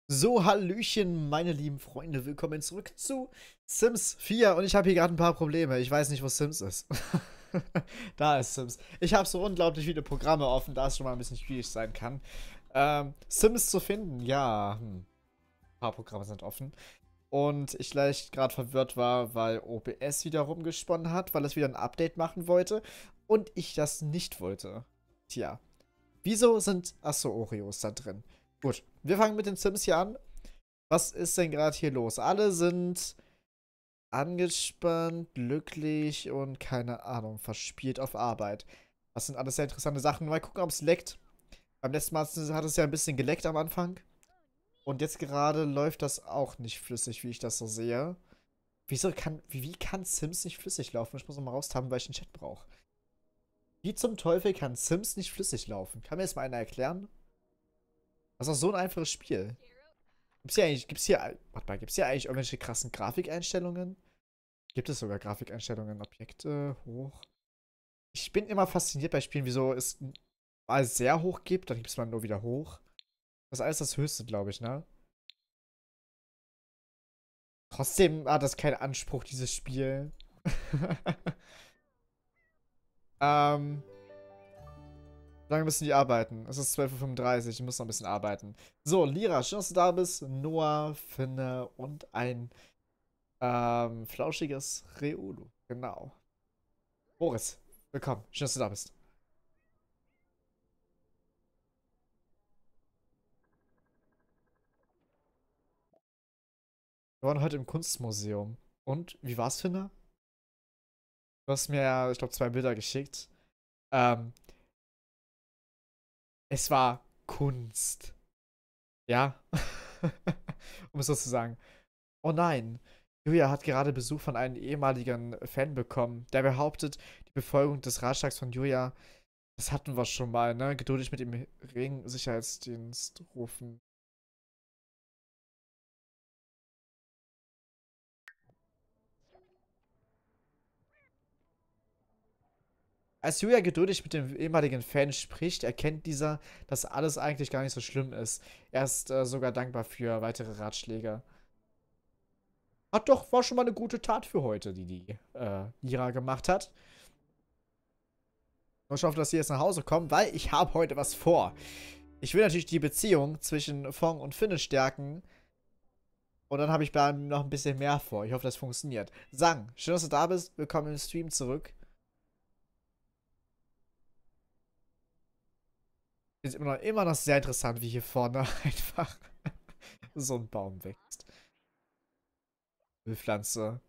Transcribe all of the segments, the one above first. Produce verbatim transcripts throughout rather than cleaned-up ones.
So, Hallöchen, meine lieben Freunde. Willkommen zurück zu Sims vier. Und ich habe hier gerade ein paar Probleme. Ich weiß nicht, wo Sims ist. Da ist Sims. Ich habe so unglaublich viele Programme offen, da es schon mal ein bisschen schwierig sein kann. Ähm, Sims zu finden, ja. Hm. Ein paar Programme sind offen. Und ich leicht gerade verwirrt war, weil O B S wieder rumgesponnen hat, weil es wieder ein Update machen wollte. Und ich das nicht wollte. Tja. Wieso sind Achso-Oreos da drin? Gut, wir fangen mit den Sims hier an. Was ist denn gerade hier los? Alle sind angespannt, glücklich und keine Ahnung, verspielt auf Arbeit. Das sind alles sehr interessante Sachen. Mal gucken, ob es leckt. Beim letzten Mal hat es ja ein bisschen geleckt am Anfang. Und jetzt gerade läuft das auch nicht flüssig, wie ich das so sehe. Wieso kann, wie, wie kann Sims nicht flüssig laufen? Ich muss noch mal raustaben, weil ich einen Chat brauche. Wie zum Teufel kann Sims nicht flüssig laufen? Kann mir jetzt mal einer erklären? Das ist doch so ein einfaches Spiel. Gibt's hier eigentlich, gibt's hier, warte mal, gibt's hier eigentlich irgendwelche krassen Grafikeinstellungen? Gibt es sogar Grafikeinstellungen, Objekte, hoch? Ich bin immer fasziniert bei Spielen, wieso es mal sehr hoch gibt, dann gibt es mal nur wieder hoch. Das ist alles das Höchste, glaube ich, ne? Trotzdem hat das keinen Anspruch, dieses Spiel. ähm. Wie lange müssen die arbeiten? Es ist zwölf Uhr fünfunddreißig, ich muss noch ein bisschen arbeiten. So, Lira, schön, dass du da bist. Noah, Finne und ein ähm, flauschiges Reulu. Genau. Boris, willkommen. Schön, dass du da bist. Wir waren heute im Kunstmuseum. Und, wie war's, Finne? Du hast mir ja, ich glaube, zwei Bilder geschickt. Ähm, es war Kunst. Ja? Um es so zu sagen. Oh nein. Julia hat gerade Besuch von einem ehemaligen Fan bekommen, der behauptet, die Befolgung des Ratschlags von Julia, das hatten wir schon mal, ne? Geduldig mit dem regen Sicherheitsdienst rufen. Als Julia geduldig mit dem ehemaligen Fan spricht, erkennt dieser, dass alles eigentlich gar nicht so schlimm ist. Er ist äh, sogar dankbar für weitere Ratschläge. Hat doch, war schon mal eine gute Tat für heute, die die äh, Lira gemacht hat. Und ich hoffe, dass sie jetzt nach Hause kommen, weil ich habe heute was vor. Ich will natürlich die Beziehung zwischen Fong und Finne stärken. Und dann habe ich bei ihm noch ein bisschen mehr vor. Ich hoffe, das funktioniert. Sang, schön, dass du da bist. Willkommen im Stream zurück. Ist immer noch, immer noch sehr interessant, wie hier vorne einfach so ein Baum wächst. Ölpflanze.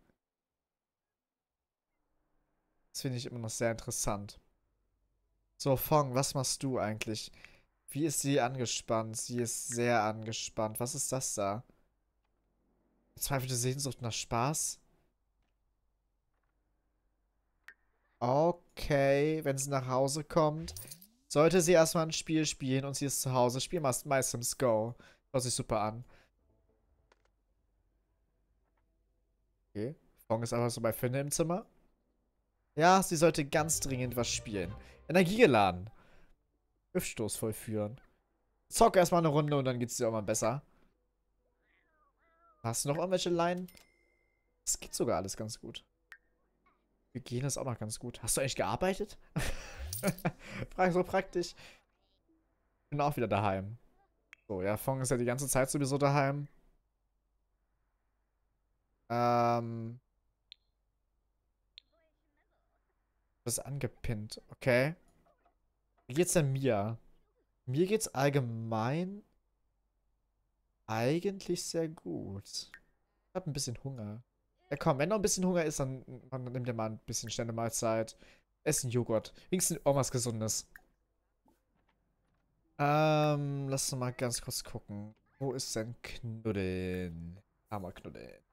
Das finde ich immer noch sehr interessant. So, Fong, was machst du eigentlich? Wie ist sie angespannt? Sie ist sehr angespannt. Was ist das da? Verzweifelte Sehnsucht nach Spaß? Okay, wenn sie nach Hause kommt, sollte sie erstmal ein Spiel spielen und sie ist zu Hause. Spiel mal My Sims Go. Hört sich super an. Okay. Fong ist einfach so bei Finne im Zimmer. Ja, sie sollte ganz dringend was spielen. Energie geladen. Hüftstoß vollführen. Zock erstmal eine Runde und dann geht's dir auch mal besser. Hast du noch irgendwelche Line? Das geht sogar alles ganz gut. Hygiene ist auch noch ganz gut. Hast du eigentlich gearbeitet? Frage so praktisch. Bin auch wieder daheim. So, ja, Fong ist ja die ganze Zeit sowieso daheim. Ähm. Das ist angepinnt. Okay. Wie geht's denn mir? Mir geht's allgemein eigentlich sehr gut. Ich hab ein bisschen Hunger. Ja, komm, wenn noch ein bisschen Hunger ist, dann, dann nimm dir mal ein bisschen schnelle Mahlzeit. Essen Joghurt. Wenigstens auch was Gesundes. Ähm, lass uns mal ganz kurz gucken. Wo ist denn Knuddeln? Hammer Knuddeln.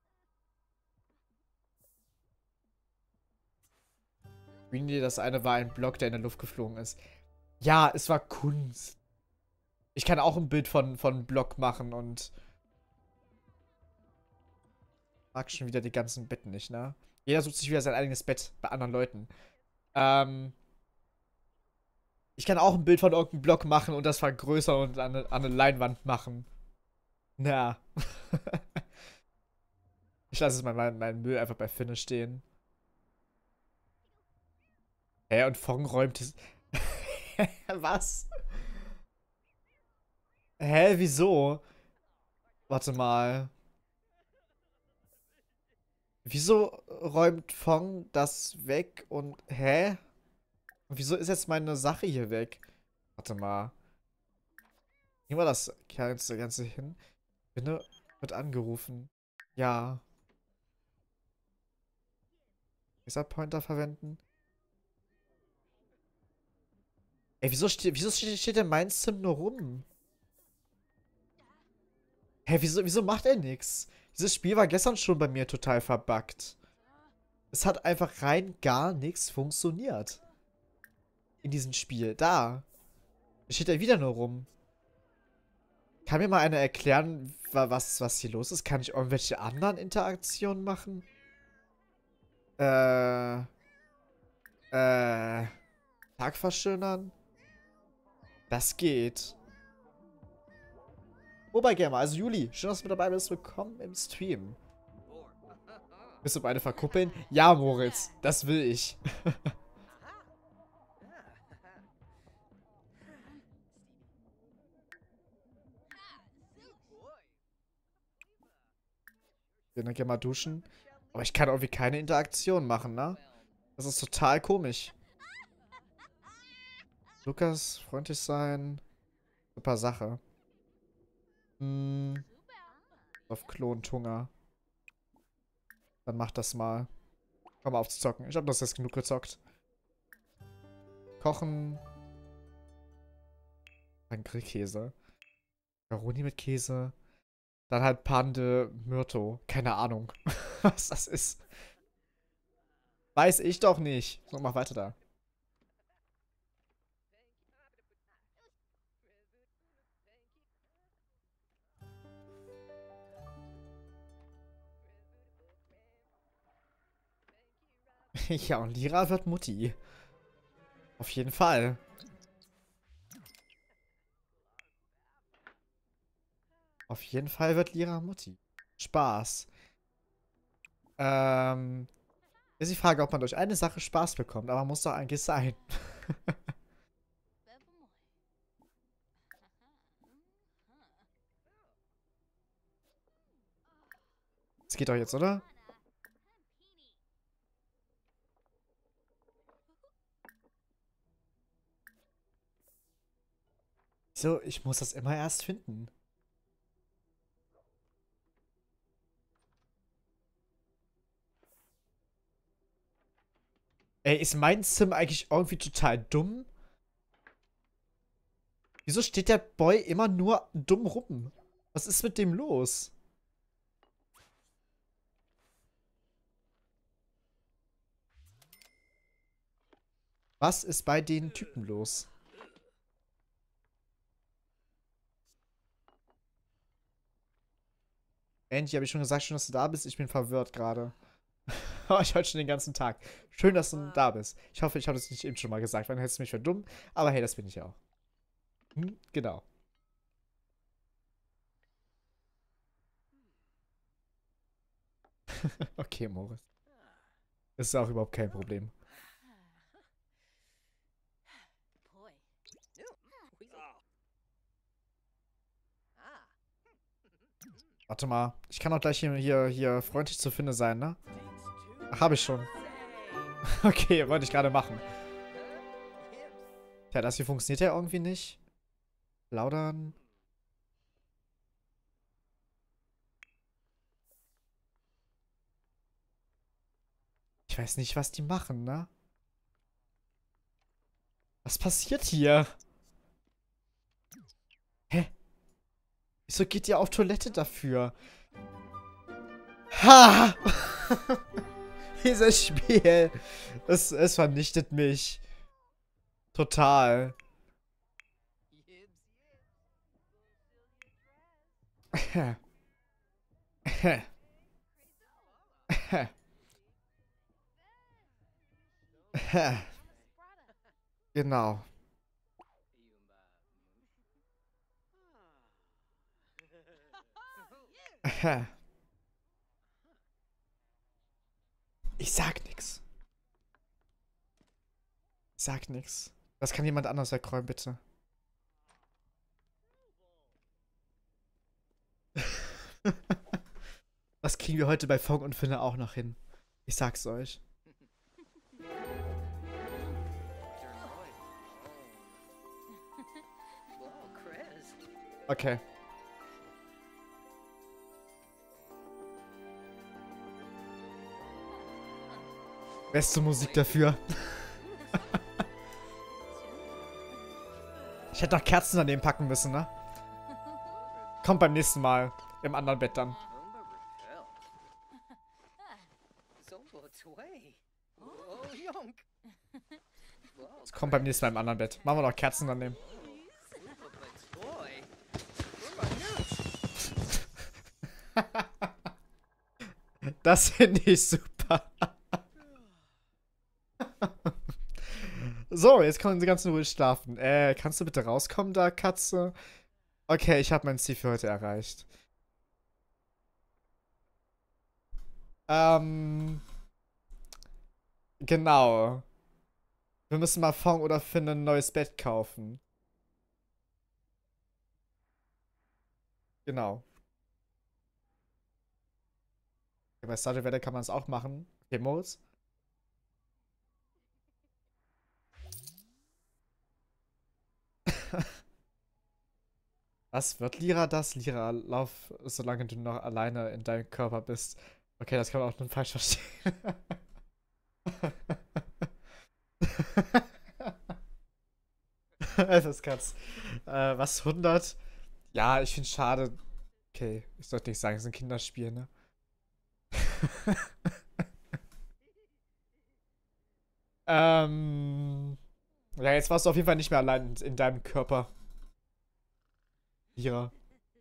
Really, das eine war ein Block, der in der Luft geflogen ist. Ja, es war Kunst. Ich kann auch ein Bild von, von Block machen und mag schon wieder die ganzen Betten nicht, ne? Jeder sucht sich wieder sein eigenes Bett bei anderen Leuten. Ähm, ich kann auch ein Bild von irgendeinem Block machen und das vergrößern und an eine, an eine Leinwand machen. Na. Ich lasse jetzt mal meinen mein Müll einfach bei Finne stehen. Hä, und Fong räumt es. Was? Hä, wieso? Warte mal. Wieso räumt Fong das weg und. Hä? Und wieso ist jetzt meine Sache hier weg? Warte mal. Nehmen wir das ganze, ganze hin. Finne wird angerufen. Ja. Laserpointer verwenden. Ey, wieso steht, wieso steht, steht denn mein Sim nur rum? Hä, wieso, wieso macht er nichts? Dieses Spiel war gestern schon bei mir total verbuggt. Es hat einfach rein gar nichts funktioniert. In diesem Spiel. Da. Da steht er wieder nur rum. Kann mir mal einer erklären, was, was hier los ist? Kann ich irgendwelche anderen Interaktionen machen? Äh. Äh. Tag verschönern? Das geht. Wobei, Gamer, also Juli, schön, dass du mit dabei bist. Willkommen im Stream. Willst du beide verkuppeln? Ja, Moritz, das will ich. Ich will dann gerne mal duschen. Aber ich kann irgendwie keine Interaktion machen, ne? Das ist total komisch. Lukas, freundlich sein. Super Sache. Hm. Auf Klontunger. Dann mach das mal. Komm mal auf zu zocken. Ich hab das jetzt genug gezockt. Kochen. Ein Grillkäse. Macaroni mit Käse. Dann halt Pande Myrto. Keine Ahnung, was das ist. Weiß ich doch nicht. So, mach weiter da. Ja, und Lira wird Mutti. Auf jeden Fall. Auf jeden Fall wird Lira Mutti. Spaß. Ähm, ist die Frage, ob man durch eine Sache Spaß bekommt, aber muss doch eigentlich sein. Das geht doch jetzt, oder? So, ich muss das immer erst finden. Ey, ist mein Sim eigentlich irgendwie total dumm? Wieso steht der Boy immer nur dumm rum? Was ist mit dem los? Was ist bei den Typen los? Angie, habe ich schon gesagt, schön, dass du da bist. Ich bin verwirrt gerade. Ich heute schon den ganzen Tag. Schön, dass du da bist. Ich hoffe, ich habe es nicht eben schon mal gesagt, weil dann hättest du mich für dumm. Aber hey, das bin ich auch. Hm, genau. Okay, Moritz. Das ist auch überhaupt kein Problem. Warte mal. Ich kann auch gleich hier, hier, hier freundlich zu Finne sein, ne? Ach, habe ich schon. Okay, wollte ich gerade machen. Tja, das hier funktioniert ja irgendwie nicht. Plaudern. Ich weiß nicht, was die machen, ne? Was passiert hier? Hä? Wieso geht ihr auf Toilette dafür? Ha! Dieses Spiel. Es, es vernichtet mich. Total. Genau. Aha. Ich sag nix. Ich sag nix. Das kann jemand anders wegräumen, bitte. Das kriegen wir heute bei Fong und Finne auch noch hin. Ich sag's euch. Okay. Beste Musik dafür. Ich hätte noch Kerzen daneben packen müssen, ne? Kommt beim nächsten Mal. Im anderen Bett dann. Es kommt beim nächsten Mal im anderen Bett. Machen wir noch Kerzen daneben. Das finde ich super. So, jetzt können sie ganz in Ruhe schlafen. Äh, kannst du bitte rauskommen da, Katze? Okay, ich habe mein Ziel für heute erreicht. Ähm. Genau. Wir müssen mal Fong oder Finn ein neues Bett kaufen. Genau. Okay, bei Stardew Valley kann man es auch machen. Demos. Was wird Lira das? Lira, lauf, solange du noch alleine in deinem Körper bist. Okay, das kann man auch nur falsch verstehen. Das kann's. Äh, was, hundert? Ja, ich finde schade. Okay, ich sollte nicht sagen, es ist ein Kinderspiel, ne? ähm. Ja, jetzt warst du auf jeden Fall nicht mehr allein in, in deinem Körper. Lira.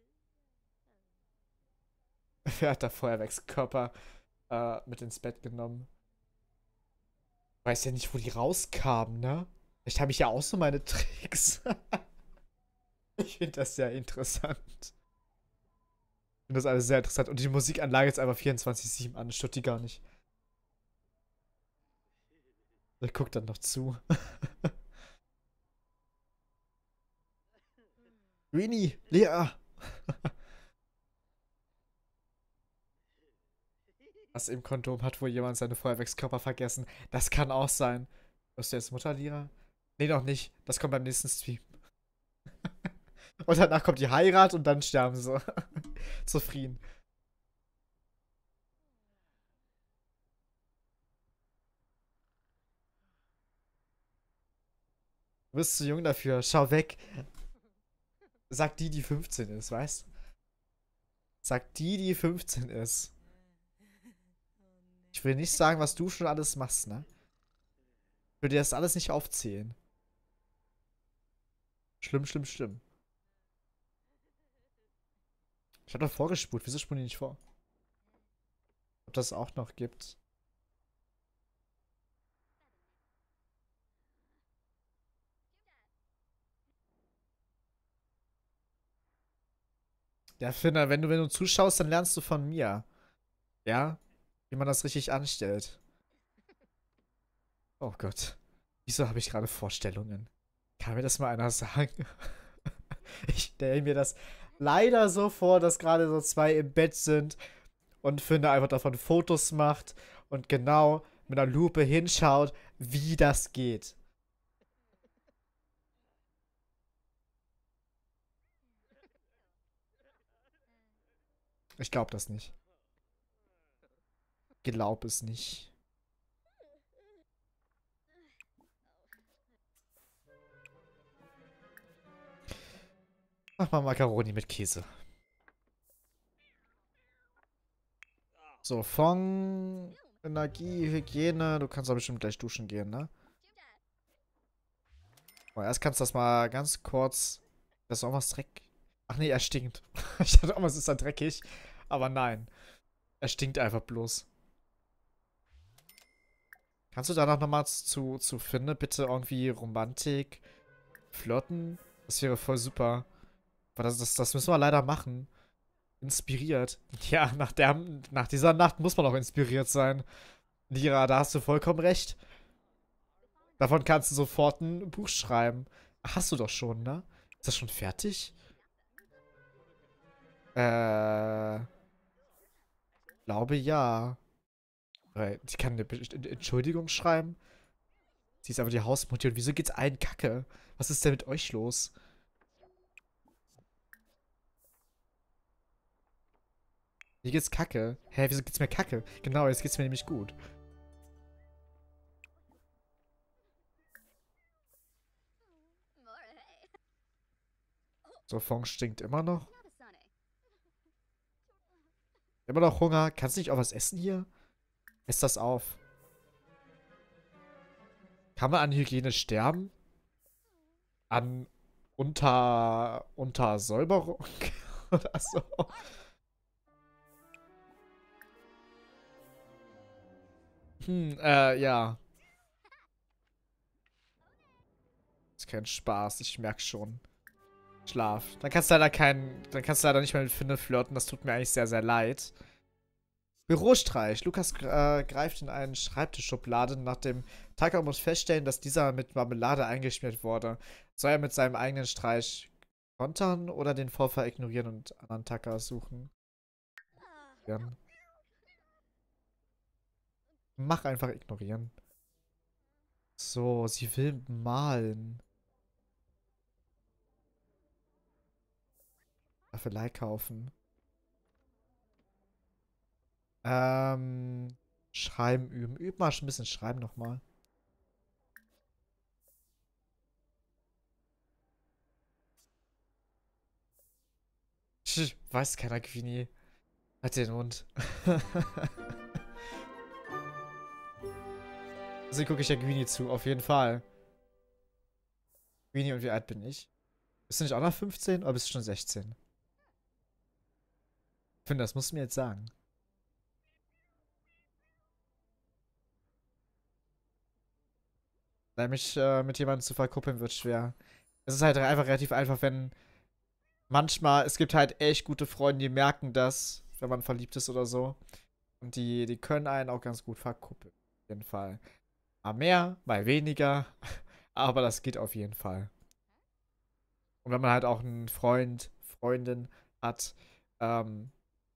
Wer hat da Feuerwerkskörper äh, mit ins Bett genommen? Weiß ja nicht, wo die rauskamen, ne? Vielleicht habe ich ja auch so meine Tricks. Ich finde das sehr interessant. Ich finde das alles sehr interessant. Und die Musikanlage ist einfach vierundzwanzig sieben an. Stört die gar nicht. Der guckt dann noch zu. Rini, Lea. Was im Kondom hat wohl jemand seine Feuerwerkskörper vergessen. Das kann auch sein. Ist du jetzt Mutter, Lira? Nee, noch nicht. Das kommt beim nächsten Stream. Und danach kommt die Heirat und dann sterben sie. Zufrieden. Du bist zu jung dafür. Schau weg. Sag die, die fünfzehn ist, weißt? Sag die, die fünfzehn ist. Ich will nicht sagen, was du schon alles machst, ne? Ich will dir das alles nicht aufzählen. Schlimm, schlimm, schlimm. Ich hab doch vorgespult. Wieso spulen die nicht vor? Ob das auch noch gibt. Ja, Finna, wenn du, wenn du zuschaust, dann lernst du von mir. Ja? Wie man das richtig anstellt. Oh Gott. Wieso habe ich gerade Vorstellungen? Kann mir das mal einer sagen? Ich stelle mir das leider so vor, dass gerade so zwei im Bett sind und Finna einfach davon Fotos macht und genau mit einer Lupe hinschaut, wie das geht. Ich glaube das nicht. Glaub es nicht. Mach mal Macaroni mit Käse. So, Fong, Energie, Hygiene. Du kannst aber bestimmt gleich duschen gehen, ne? Oh, erst kannst du das mal ganz kurz. Das ist auch was Dreck. Ach nee, er stinkt. Ich dachte auch, es ist dann dreckig. Aber nein. Er stinkt einfach bloß. Kannst du danach nochmal zu, zu Finne bitte irgendwie Romantik flirten? Das wäre voll super. Aber das, das, das müssen wir leider machen. Inspiriert. Ja, nach, der, nach dieser Nacht muss man auch inspiriert sein. Lira, da hast du vollkommen recht. Davon kannst du sofort ein Buch schreiben. Hast du doch schon, ne? Ist das schon fertig? Äh, glaube ja. Weil sie kann eine Be- Entschuldigung schreiben. Sie ist aber die Hausmutter. Und wieso geht's allen Kacke? Was ist denn mit euch los? Mir geht's kacke. Hä, wieso geht's mir kacke? Genau, jetzt geht's mir nämlich gut. So, Fong stinkt immer noch. Immer noch Hunger. Kannst du nicht auch was essen hier? Ess das auf. Kann man an Hygiene sterben? An unter... Untersäuberung? Oder so? Hm, äh, ja. Ist kein Spaß, ich merk schon. Schlaf. Dann kannst du leider keinen... Dann kannst du leider nicht mehr mit Finne flirten. Das tut mir eigentlich sehr, sehr leid. Bürostreich. Lukas äh, greift in eine Schreibtischschublade. Nach dem Tacker muss feststellen, dass dieser mit Marmelade eingeschmiert wurde. Soll er mit seinem eigenen Streich kontern oder den Vorfall ignorieren und anderen Tacker suchen? Ja. Mach einfach ignorieren. So, sie will malen. Staffelei kaufen. Ähm, Schreiben üben. Üb mal ein bisschen Schreiben nochmal. Weiß keiner, Queenie. Halt den Mund. Deswegen gucke ich ja Queenie zu, auf jeden Fall. Queenie, und wie alt bin ich? Bist du nicht auch noch fünfzehn oder bist du schon sechzehn? Ich finde, das musst du mir jetzt sagen. Weil mich äh, mit jemandem zu verkuppeln wird schwer. Es ist halt einfach relativ einfach, wenn manchmal, es gibt halt echt gute Freunde, die merken das, wenn man verliebt ist oder so. Und die, die können einen auch ganz gut verkuppeln. Auf jeden Fall. Mal mehr, mal weniger. Aber das geht auf jeden Fall. Und wenn man halt auch einen Freund, Freundin hat, ähm,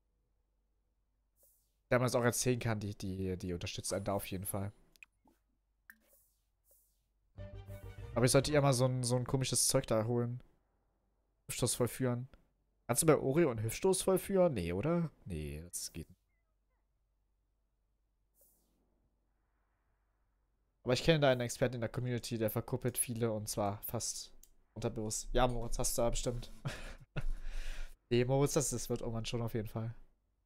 der man es auch erzählen kann, die, die, die unterstützt einen da auf jeden Fall. Aber ich sollte eher mal so ein, so ein komisches Zeug da holen. Hüftstoß vollführen. Kannst du bei Oreo einen Hüftstoß vollführen? Nee, oder? Nee, das geht nicht. Aber ich kenne da einen Experten in der Community, der verkuppelt viele und zwar fast unterbewusst. Ja, Moritz, hast du da bestimmt. Nee, Moritz, das, das wird irgendwann schon auf jeden Fall.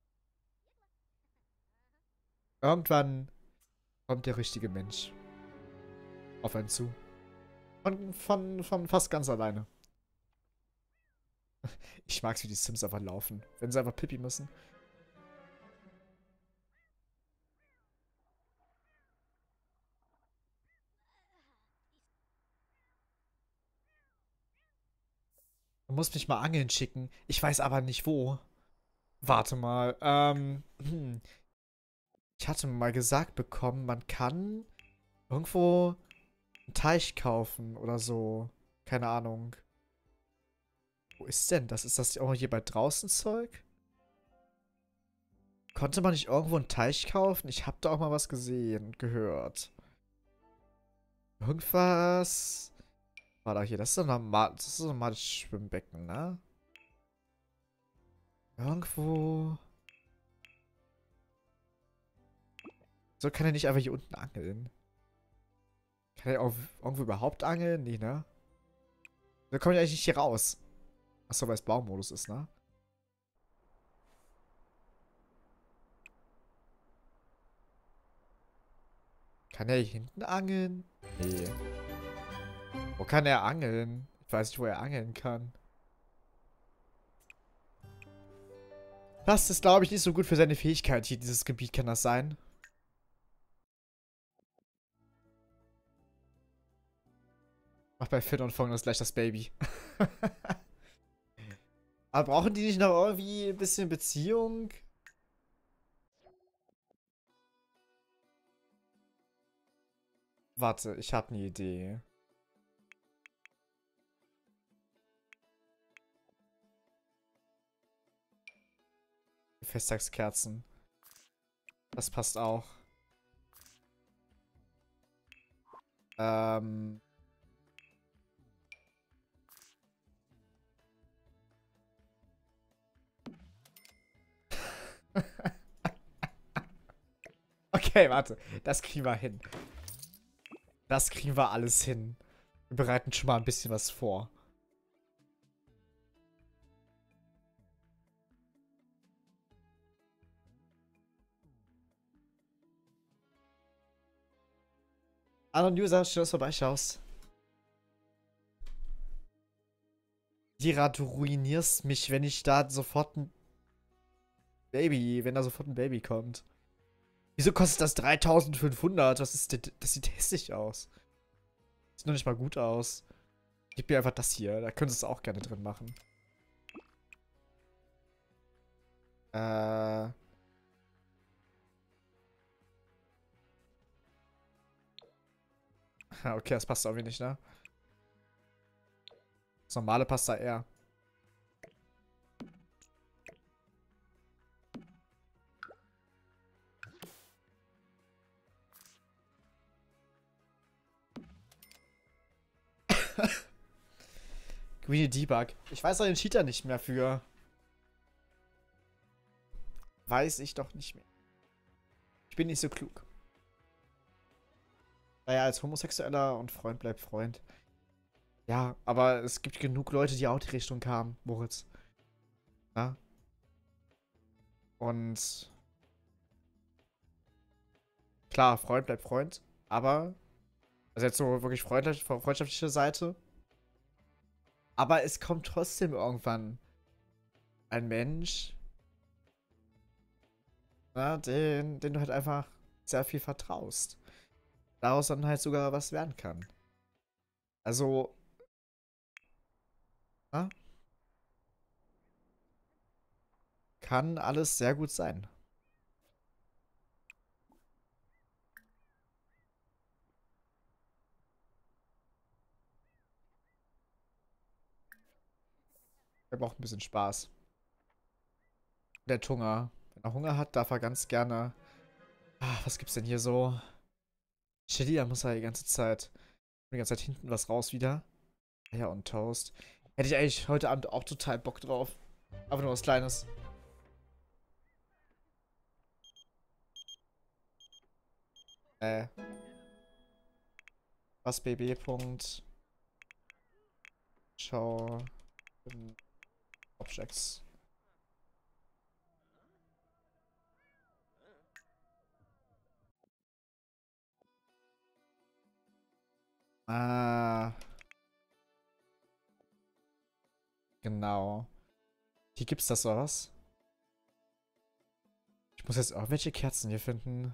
Irgendwann kommt der richtige Mensch auf einen zu. Von, von, von fast ganz alleine. Ich mag's, wie die Sims einfach laufen. Wenn sie einfach Pipi müssen. Du musst mich mal angeln schicken. Ich weiß aber nicht wo. Warte mal. Ähm, hm. Ich hatte mal gesagt bekommen, man kann irgendwo einen Teich kaufen oder so. Keine Ahnung. Wo ist denn das? Ist das auch hier bei draußen Zeug? Konnte man nicht irgendwo einen Teich kaufen? Ich hab da auch mal was gesehen und gehört. Irgendwas. War da hier. Das ist doch normal. Das ist doch normal das Schwimmbecken, ne? Irgendwo. So kann er nicht einfach hier unten angeln. Kann er auch irgendwo überhaupt angeln? Nee, ne? Da komme ich eigentlich nicht hier raus. Achso, weil es Baumodus ist, ne? Kann er hier hinten angeln? Nee. Wo kann er angeln? Ich weiß nicht, wo er angeln kann. Das ist, glaube ich, nicht so gut für seine Fähigkeit hier. Dieses Gebiet kann das sein. Mach bei Finn und Fong das gleich das Baby. Aber brauchen die nicht noch irgendwie ein bisschen Beziehung? Warte, ich habe eine Idee. Festtagskerzen. Das passt auch. Ähm. Okay, warte. Das kriegen wir hin. Das kriegen wir alles hin. Wir bereiten schon mal ein bisschen was vor. Hallo User, schön, dass du vorbeischaust. Dira, du ruinierst mich, wenn ich da sofort ein Baby, wenn da sofort ein Baby kommt. Wieso kostet das dreitausendfünfhundert? Was ist denn, das sieht hässlich aus. Sieht noch nicht mal gut aus. Gib mir einfach das hier, da könntest du es auch gerne drin machen. Äh. Okay, das passt irgendwie nicht, ne? Das normale passt da eher. Greedy Debug. Ich weiß doch den Cheater nicht mehr für. Weiß ich doch nicht mehr. Ich bin nicht so klug. Naja, als Homosexueller und Freund bleibt Freund. Ja, aber es gibt genug Leute, die auch die Richtung kamen, Moritz. Ja? Und klar, Freund bleibt Freund, aber, also jetzt so wirklich freundlich, freundschaftliche Seite, aber es kommt trotzdem irgendwann ein Mensch, na, den, den du halt einfach sehr viel vertraust. Daraus dann halt sogar was werden kann. Also, na, kann alles sehr gut sein. Er braucht ein bisschen Spaß. Der hat Hunger. Wenn er Hunger hat, darf er ganz gerne. Ah, was gibt's denn hier so? Chili, da muss er die ganze Zeit. Die ganze Zeit hinten was raus wieder. Eier und Toast. Hätte ich eigentlich heute Abend auch total Bock drauf. Aber nur was Kleines. Äh. Was B B. Punkt. Schau. Objects. Ah. Genau. Hier gibt's das oder was? Ich muss jetzt irgendwelche Kerzen hier finden.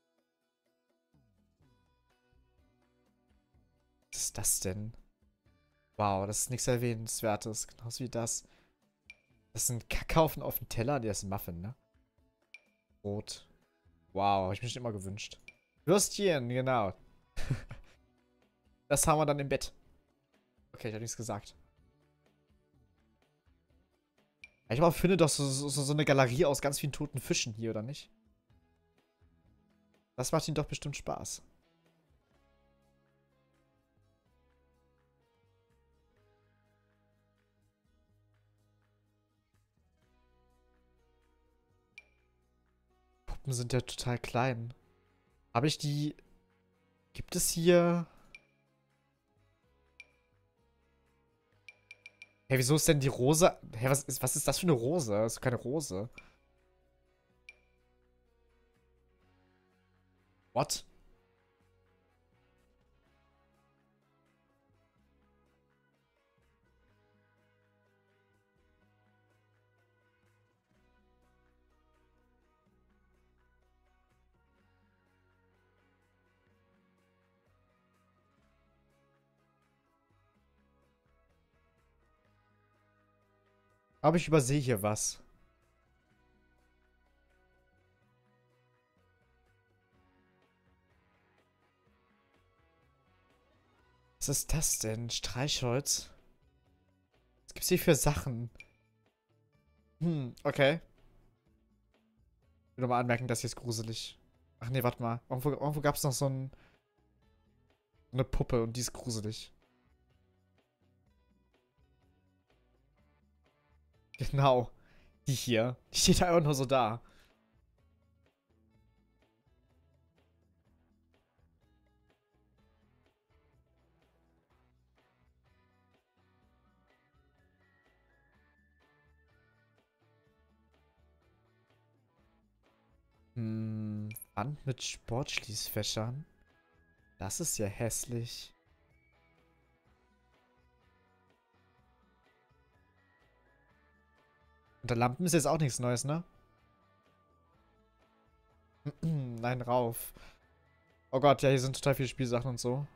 Was ist das denn? Wow, das ist nichts Erwähnenswertes. Genauso wie das. Das ist ein Kackhaufen auf dem Teller. Der ist ein Muffin, ne? Brot. Wow, hab ich mir schon immer gewünscht. Würstchen, genau. Das haben wir dann im Bett. Okay, ich hab nichts gesagt. Ich aber finde doch so, so, so eine Galerie aus ganz vielen toten Fischen hier, oder nicht? Das macht ihm doch bestimmt Spaß. Puppen sind ja total klein. Habe ich die... Gibt es hier... Hey, wieso ist denn die Rose... Hey, was ist, was ist das für eine Rose? Das ist keine Rose. What? Aber ich übersehe hier was. Was ist das denn? Streichholz? Was gibt's hier für Sachen? Hm, okay. Ich will nochmal anmerken, das hier ist gruselig. Ach nee, warte mal. Irgendwo, irgendwo gab es noch so ein, eine Puppe und die ist gruselig. Genau. Die hier. Die steht einfach nur so da. Hm, Wand mit Sportschließfächern. Das ist ja hässlich. Unter Lampen ist jetzt auch nichts Neues, ne? Nein, rauf. Oh Gott, ja, hier sind total viele Spielsachen und so.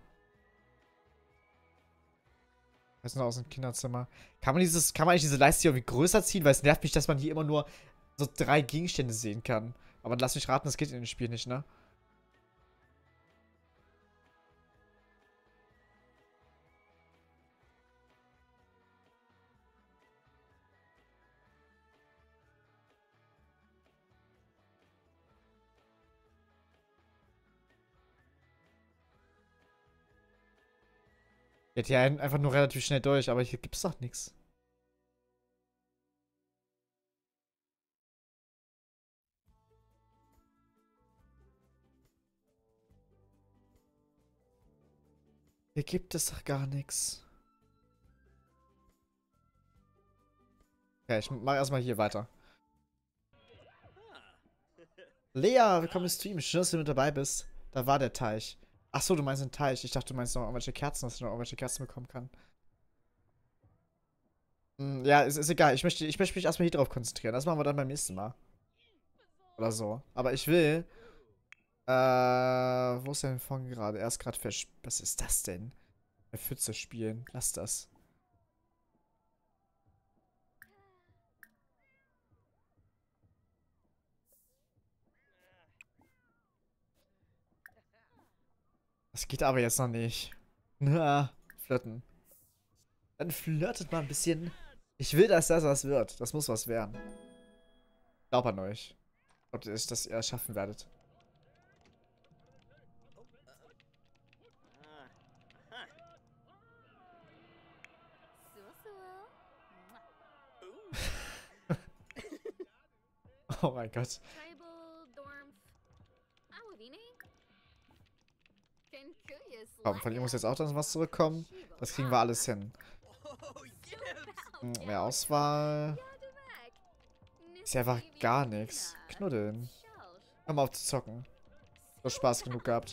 Das ist noch aus dem Kinderzimmer. Kann man dieses, kann man eigentlich diese Leiste hier irgendwie größer ziehen? Weil es nervt mich, dass man hier immer nur so drei Gegenstände sehen kann. Aber lass mich raten, das geht in dem Spiel nicht, ne? Geht hier ein- einfach nur relativ schnell durch, aber hier gibt's doch nichts. Hier gibt es doch gar nichts. Okay, ich mach erstmal hier weiter. Lea, willkommen im Stream. Schön, dass du mit dabei bist. Da war der Teich. Achso, du meinst den Teich. Ich dachte, du meinst noch irgendwelche Kerzen, dass ich noch irgendwelche Kerzen bekommen kann. Hm, ja, ist, ist egal. Ich möchte, ich möchte mich erstmal hier drauf konzentrieren. Das machen wir dann beim nächsten Mal. Oder so. Aber ich will. Äh, wo ist denn von gerade? Er ist gerade versch... Was ist das denn? Eine Pfütze spielen. Lass das. Das geht aber jetzt noch nicht. Na, flirten. Dann flirtet mal ein bisschen. Ich will, dass das was wird. Das muss was werden. Ich glaube an euch. Ob ihr es das ihr schaffen werdet. Oh mein Gott. Komm, von ihm muss jetzt auch dann was zurückkommen. Das kriegen wir alles hin. Hm, mehr Auswahl. Ist ja einfach gar nichts. Knuddeln. Hör mal auf zu zocken. So Spaß genug gehabt.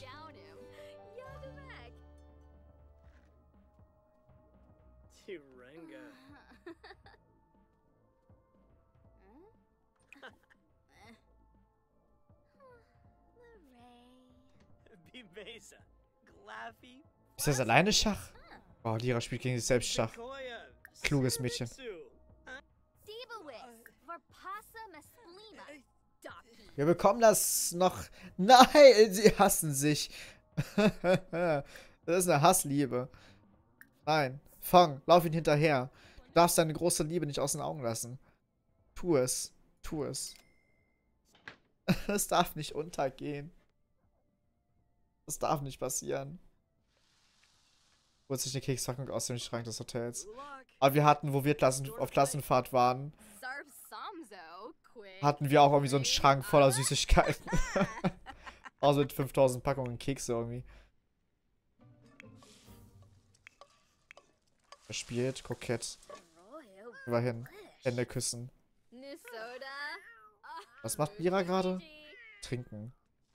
Ist das alleine Schach? Wow, Lira spielt gegen sich selbst Schach. Kluges Mädchen. Wir bekommen das noch. Nein, sie hassen sich. Das ist eine Hassliebe. Nein. Fang, lauf ihn hinterher. Du darfst deine große Liebe nicht aus den Augen lassen. Tu es. Tu es. Es darf nicht untergehen. Das darf nicht passieren. Holt sich eine Kekspackung aus dem Schrank des Hotels. Aber wir hatten, wo wir Klassen, auf Klassenfahrt waren, hatten wir auch irgendwie so einen Schrank voller Süßigkeiten. Also mit fünftausend Packungen Kekse irgendwie. Verspielt, kokett. Immerhin. Hände küssen. Was macht Mira gerade? Trinken.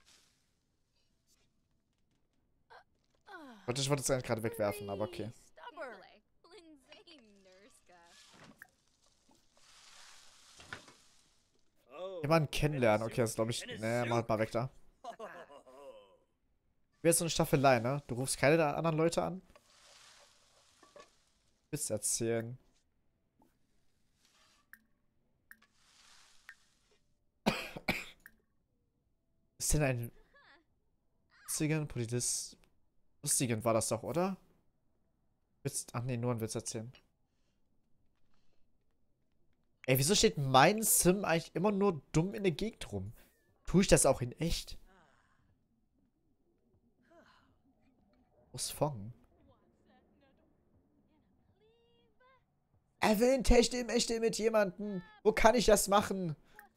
Ich wollte es eigentlich gerade wegwerfen, aber okay. Jemanden kennenlernen. Okay, das glaube ich. Ne, mach mal weg da. Du bist so eine Staffelei, ne? Du rufst keine der anderen Leute an? Willst erzählen. ist denn ein lustigen Polizist? Lustigen war das doch, oder? Witz, ach nee, nur ein Witz erzählen. Ey, wieso steht mein Sim eigentlich immer nur dumm in der Gegend rum? Tue ich das auch in echt? Wo ist Fong? Er will ein Techte im Echte mit jemandem. Wo kann ich das machen?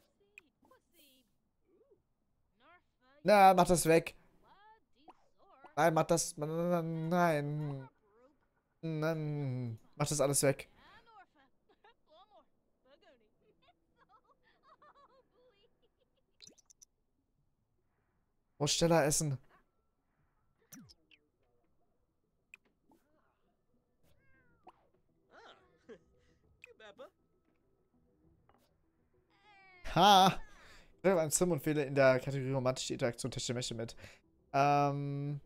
Na, mach das weg. Nein, mach das. Nein. Nein. Mach das alles weg. Muss schneller essen. Ha! Ich habe einen Sim und wähle in der Kategorie romantische Interaktion Tische Mächte mit. Ähm.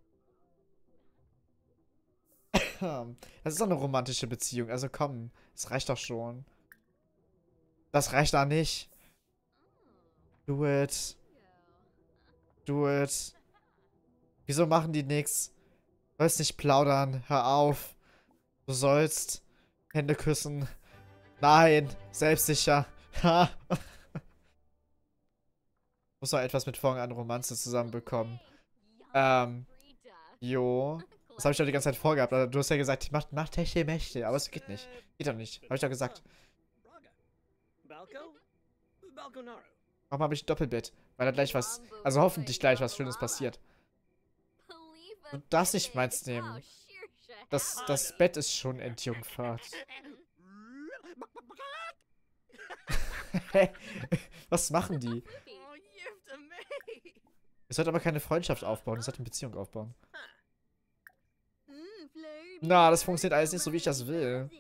Das ist doch eine romantische Beziehung. Also komm, das reicht doch schon. Das reicht da nicht. Do it. Do it. Wieso machen die nix? Du sollst nicht plaudern. Hör auf. Du sollst Hände küssen. Nein. Selbstsicher. Ha. Muss noch etwas mit Fong an Romanze zusammenbekommen. Ähm. Jo. Das habe ich doch die ganze Zeit vorgehabt. Also, du hast ja gesagt, mach, mach Techte Mächte. Aber es geht nicht. Geht doch nicht. Habe ich doch gesagt. Warum habe ich ein Doppelbett? Weil da gleich was. Also hoffentlich gleich was Schönes passiert. Du darfst nicht meins nehmen. Das, das Bett ist schon entjungfert. Was machen die? Es sollte aber keine Freundschaft aufbauen, es sollte eine Beziehung aufbauen. Na, das funktioniert alles nicht so, wie ich das will.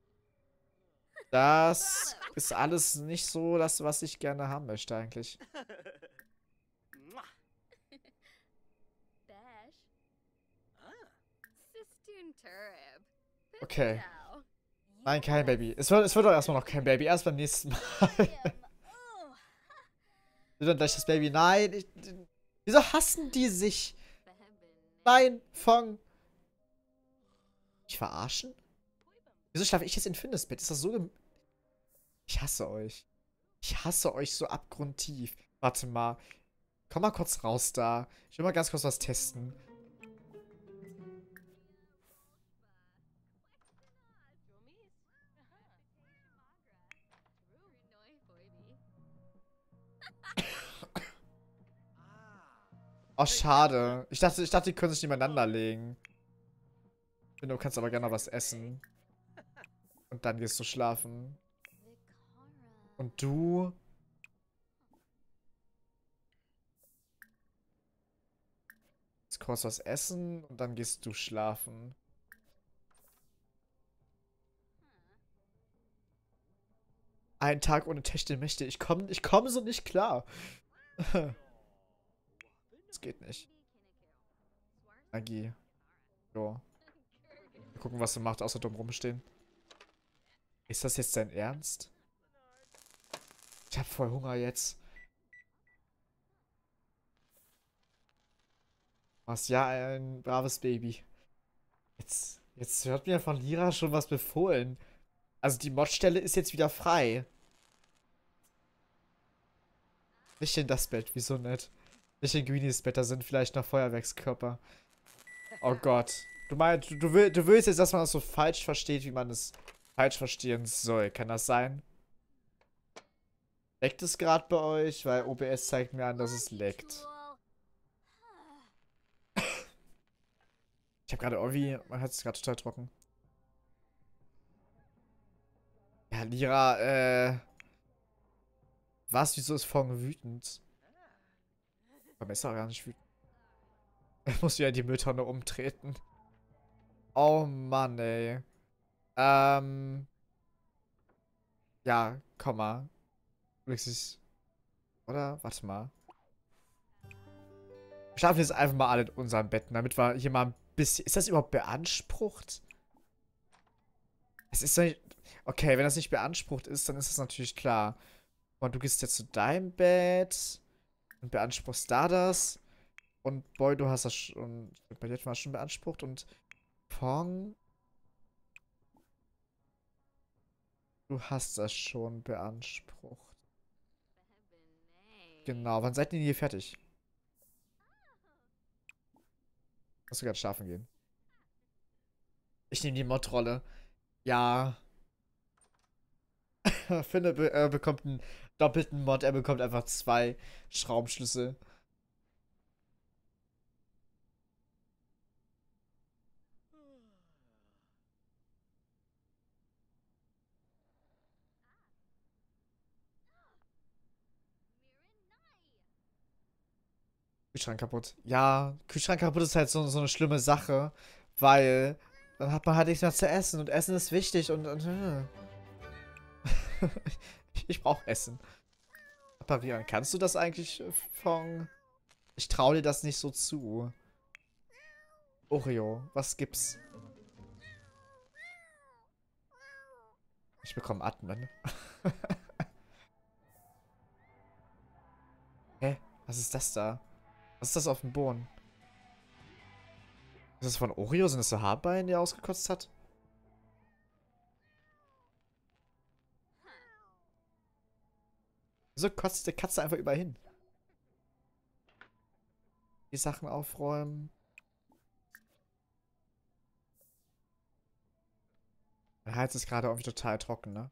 Das ist alles nicht so das, was ich gerne haben möchte, eigentlich. Okay. Nein, kein Baby. Es wird, es wird doch erstmal noch kein Baby. Erst beim nächsten Mal. Dann gleich das Baby. Nein. Ich, wieso hassen die sich? Nein, Fong. Ich verarschen? Wieso schlafe ich jetzt in Findes Bett? Ist das so gem... Ich hasse euch. Ich hasse euch so abgrundtief. Warte mal. Komm mal kurz raus da. Ich will mal ganz kurz was testen. Oh, schade. Ich dachte, ich dachte, die können sich nebeneinander legen. Du kannst aber gerne was essen. Und dann gehst du schlafen. Und du? Jetzt kurz was essen und dann gehst du schlafen. Ein Tag ohne Techte Mächte. Ich komme ich komm so nicht klar. Das geht nicht. Magie. Jo. Mal gucken, was sie macht, außer dumm rumstehen. Ist das jetzt dein Ernst? Ich hab voll Hunger jetzt. Was? Ja, ein braves Baby. Jetzt, jetzt hört mir von Lira schon was befohlen. Also die Modstelle ist jetzt wieder frei. Nicht in das Bett, wieso nicht? Nicht in Greenies Bett, da sind vielleicht noch Feuerwerkskörper. Oh Gott. Du meinst, du, du, will, du willst jetzt, dass man das so falsch versteht, wie man es falsch verstehen soll. Kann das sein? Leckt es gerade bei euch? Weil O B S zeigt mir an, dass es leckt. Ich habe gerade irgendwie... Man hat es gerade total trocken. Ja, Lira, äh... Was? Wieso ist Fong wütend? Aber ist auch gar nicht wütend. Er muss wieder in die Mülltonne umtreten. Oh Mann, ey. Ähm... Ja, komm mal. Wenigstens... Oder? Warte mal. Wir schlafen jetzt einfach mal alle in unseren Betten, damit wir hier mal ein bisschen... Ist das überhaupt beansprucht? Es ist nicht... Okay, wenn das nicht beansprucht ist, dann ist das natürlich klar. Und du gehst jetzt zu deinem Bett. Und beanspruchst da das. Und Boy, du hast das schon. Bei dir war schon beansprucht. Und Pong. Du hast das schon beansprucht. Genau, wann seid ihr denn hier fertig? Musst du gerade schlafen gehen? Ich nehme die Mod-Rolle. Ja. Finne be äh, bekommt einen doppelten Mod. Er bekommt einfach zwei Schraubenschlüssel. Kühlschrank kaputt. Ja, Kühlschrank kaputt ist halt so, so eine schlimme Sache, weil dann hat man halt nichts mehr zu essen und Essen ist wichtig und, und äh. ich, ich brauche Essen. Reparieren. Kannst du das eigentlich, Fong? Ich traue dir das nicht so zu. Oreo, was gibt's? Ich bekomme Atmen. Hä? Was ist das da? Was ist das auf dem Boden? Ist das von Oreo? Sind das so Haarbeine, die er ausgekotzt hat? Wieso kotzt die Katze einfach überall hin? Die Sachen aufräumen. Mein Hals ist gerade irgendwie total trocken, ne?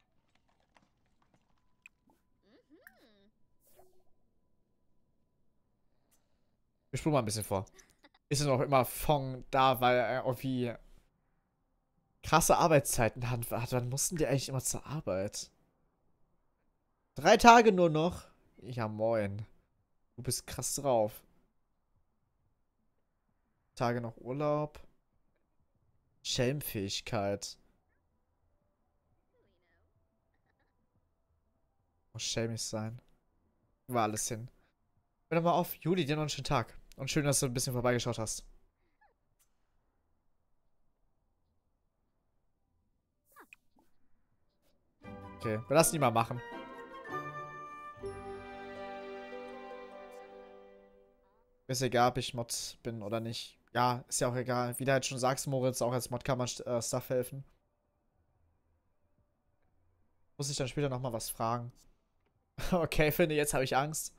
Wir spulen mal ein bisschen vor. Ist ja noch immer Fong da, weil er irgendwie krasse Arbeitszeiten hat. Wann mussten die eigentlich immer zur Arbeit? Drei Tage nur noch? Ja, moin. Du bist krass drauf. Tage noch Urlaub. Schelmfähigkeit. Muss schelmig sein. War alles hin. Hör doch mal auf. Juli, dir noch einen schönen Tag. Und schön, dass du ein bisschen vorbeigeschaut hast. Okay, wir lassen ihn mal machen. Ist egal, ob ich Mod bin oder nicht. Ja, ist ja auch egal. Wie du halt schon sagst, Moritz, auch als Mod kann man äh, Stuff helfen. Muss ich dann später nochmal was fragen. Okay, finde, jetzt habe ich Angst.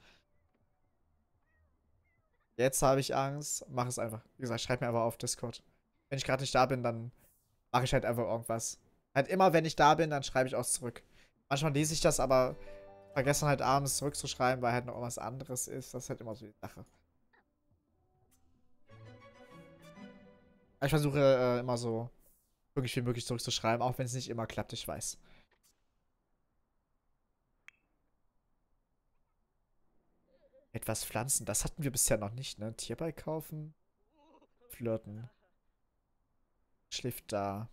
Jetzt habe ich Angst. Mach es einfach. Wie gesagt, schreib mir einfach auf Discord. Wenn ich gerade nicht da bin, dann mache ich halt einfach irgendwas. Halt immer, wenn ich da bin, dann schreibe ich auch zurück. Manchmal lese ich das, aber vergesse halt abends zurückzuschreiben, weil halt noch irgendwas anderes ist. Das ist halt immer so die Sache. Ich versuche äh, immer so wirklich wie möglich zurückzuschreiben, auch wenn es nicht immer klappt, ich weiß. Etwas pflanzen, das hatten wir bisher noch nicht, ne? Tierball kaufen. Flirten. Schläft da.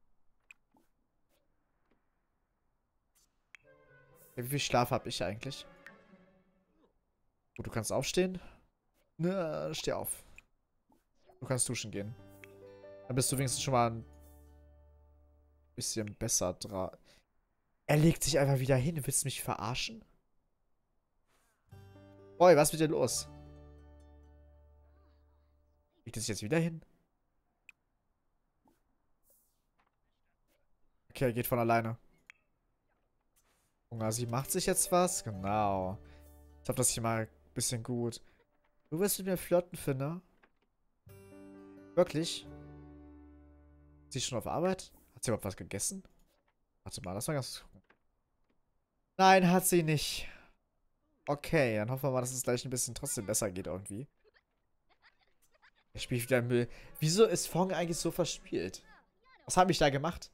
Ja, wie viel Schlaf habe ich eigentlich? Gut, du kannst aufstehen. Ne, steh auf. Du kannst duschen gehen. Dann bist du wenigstens schon mal ein bisschen besser dran. Er legt sich einfach wieder hin. Willst du mich verarschen? Boy, was ist mit dir los? Legt er sich jetzt wieder hin? Okay, er geht von alleine. Hunger, sie macht sich jetzt was? Genau. Ich hoffe, das hier mal ein bisschen gut. Du willst mit mir flirten, Finne? Wirklich? Sie ist schon auf Arbeit? Hat sie überhaupt was gegessen? Warte mal, lass mal ganz gucken. Nein, hat sie nicht. Okay, dann hoffen wir mal, dass es gleich ein bisschen trotzdem besser geht irgendwie. Er spielt wieder Müll. Wieso ist Fong eigentlich so verspielt? Was habe ich da gemacht?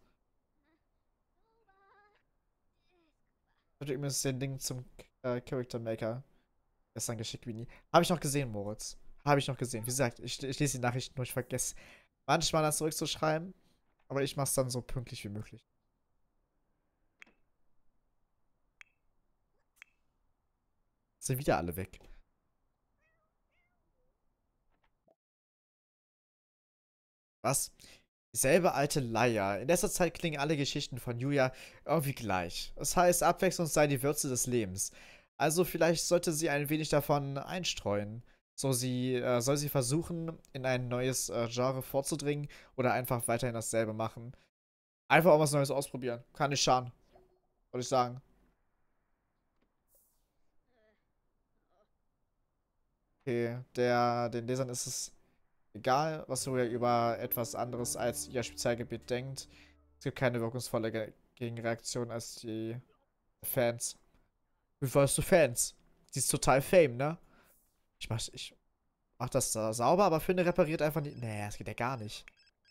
Ich habe übrigens den Ding zum äh, Character Maker gestern geschickt, wie nie. Habe ich noch gesehen, Moritz. Habe ich noch gesehen. Wie gesagt, ich, ich lese die Nachrichten nur, ich vergesse manchmal das zurückzuschreiben. Aber ich mache es dann so pünktlich wie möglich. Sind wieder alle weg. Was? Dieselbe alte Leier. In letzter Zeit klingen alle Geschichten von Julia irgendwie gleich. Das heißt, Abwechslung sei die Würze des Lebens. Also vielleicht sollte sie ein wenig davon einstreuen. So, sie äh, soll sie versuchen, in ein neues äh, Genre vorzudringen oder einfach weiterhin dasselbe machen. Einfach auch was Neues ausprobieren. Kann nicht schaden, würde ich sagen. Okay, der, den Lesern ist es egal, was ihr über etwas anderes als ihr Spezialgebiet denkt. Es gibt keine wirkungsvolle Ge Gegenreaktion als die Fans. Wie warst du Fans? Die ist total Fame, ne? Ich mach, ich mach das da sauber, aber finde repariert einfach nicht. Nee, das geht ja gar nicht.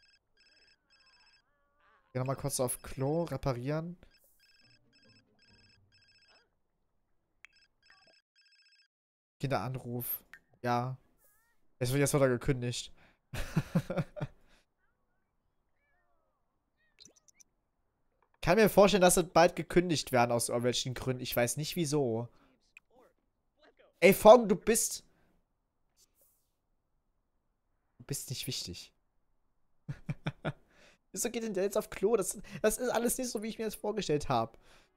Geh nochmal kurz auf Klo, reparieren. Kinderanruf. Ja. Jetzt wird jetzt wieder gekündigt. Kann mir vorstellen, dass sie bald gekündigt werden aus irgendwelchen Gründen. Ich weiß nicht wieso. Ey, Fong, du bist. Du bist nicht wichtig. Wieso geht denn der jetzt auf Klo? Das, das ist alles nicht so, wie ich mir das vorgestellt habe.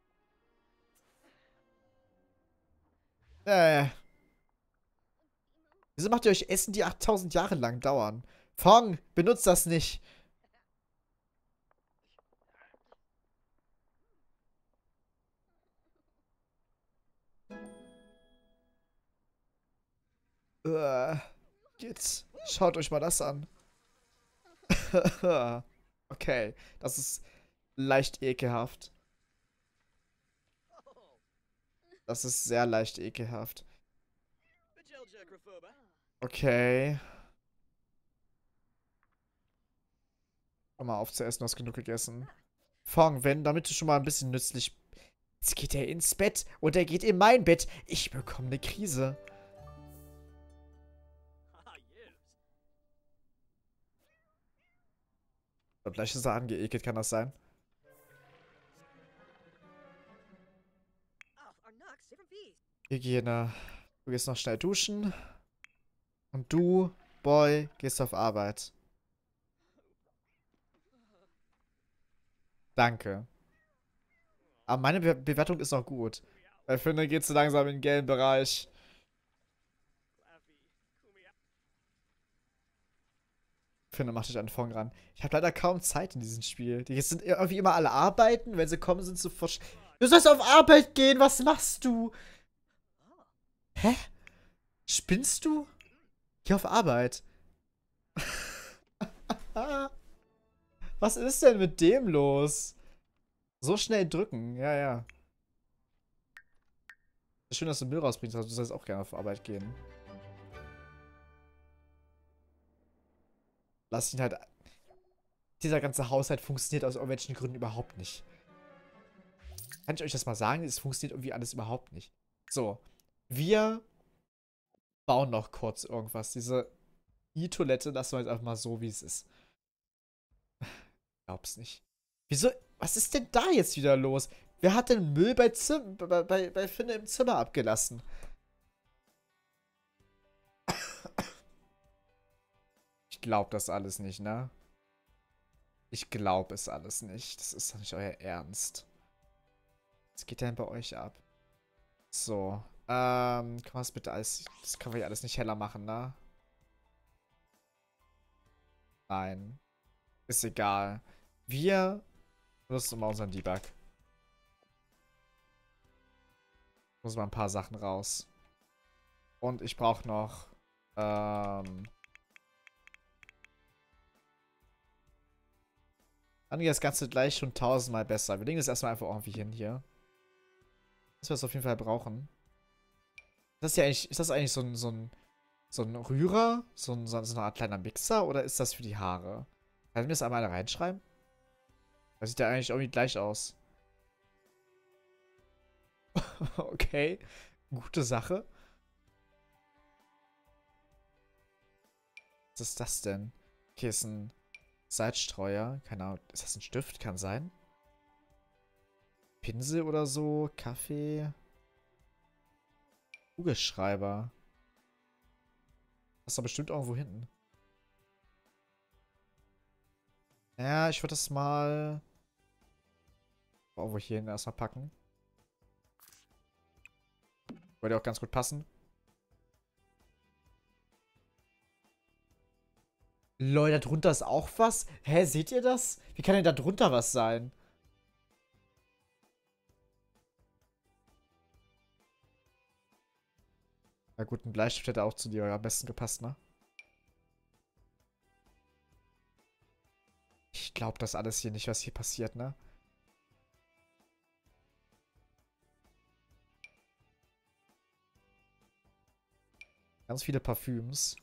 Äh. Wieso macht ihr euch Essen, die achttausend Jahre lang dauern? Fong, benutzt das nicht. Äh, jetzt schaut euch mal das an. Okay, das ist leicht ekelhaft. Das ist sehr leicht ekelhaft. Okay. Hör mal auf zu essen, du hast genug gegessen. Fong, wenn, damit du schon mal ein bisschen nützlich. Jetzt geht er ins Bett und er geht in mein Bett. Ich bekomme eine Krise. Und gleich ist er angeekelt, kann das sein? Hygiene. Du gehst noch schnell duschen. Und du, Boy, gehst auf Arbeit. Danke. Aber meine Be Bewertung ist noch gut. Weil ich finde, geht so langsam in den gelben Bereich. Finde, mach dich an den Fong ran. Ich habe leider kaum Zeit in diesem Spiel. Die sind irgendwie immer alle arbeiten. Wenn sie kommen, sind sie versch... Du sollst auf Arbeit gehen. Was machst du? Hä? Spinnst du? Geh auf Arbeit. Was ist denn mit dem los? So schnell drücken. Ja, ja. Schön, dass du Müll rausbringst. Also du sollst auch gerne auf Arbeit gehen. Lass ihn halt... Dieser ganze Haushalt funktioniert aus irgendwelchen Gründen überhaupt nicht. Kann ich euch das mal sagen? Es funktioniert irgendwie alles überhaupt nicht. So. Wir bauen noch kurz irgendwas. Diese I-Toilette lassen wir jetzt einfach mal so, wie es ist. Glaub's nicht. Wieso? Was ist denn da jetzt wieder los? Wer hat denn Müll bei, Zim bei, bei, bei Finne im Zimmer abgelassen? Ich glaub das alles nicht, ne? Ich glaub es alles nicht. Das ist doch nicht euer Ernst. Was geht denn bei euch ab? So. Ähm, kann man das bitte alles... Das können wir ja alles nicht heller machen, ne? Nein. Ist egal. Wir benutzen mal unseren Debug. Muss mal ein paar Sachen raus. Und ich brauche noch... Ähm... Dann geht das Ganze gleich schon tausendmal besser. Wir legen das erstmal einfach irgendwie hin hier. Dass wir das auf jeden Fall brauchen. Ist das, ja eigentlich, ist das eigentlich so ein, so ein, so ein Rührer? So, ein, so eine Art kleiner Mixer? Oder ist das für die Haare? Kann ich mir das einmal da reinschreiben? Das sieht ja eigentlich irgendwie gleich aus. Okay. Gute Sache. Was ist das denn? Okay, ist ein Salzstreuer. Keine Ahnung. Ist das ein Stift? Kann sein. Pinsel oder so. Kaffee. Kugelschreiber. Das ist doch bestimmt irgendwo hinten. Ja, ich würde das mal irgendwo hier hin erstmal packen. Würde auch ganz gut passen. Leute, da drunter ist auch was? Hä, seht ihr das? Wie kann denn da drunter was sein? Na gut, ein Bleistift hätte auch zu dir am besten gepasst, ne? Ich glaube das alles hier nicht, was hier passiert, ne? Ganz viele Parfüms.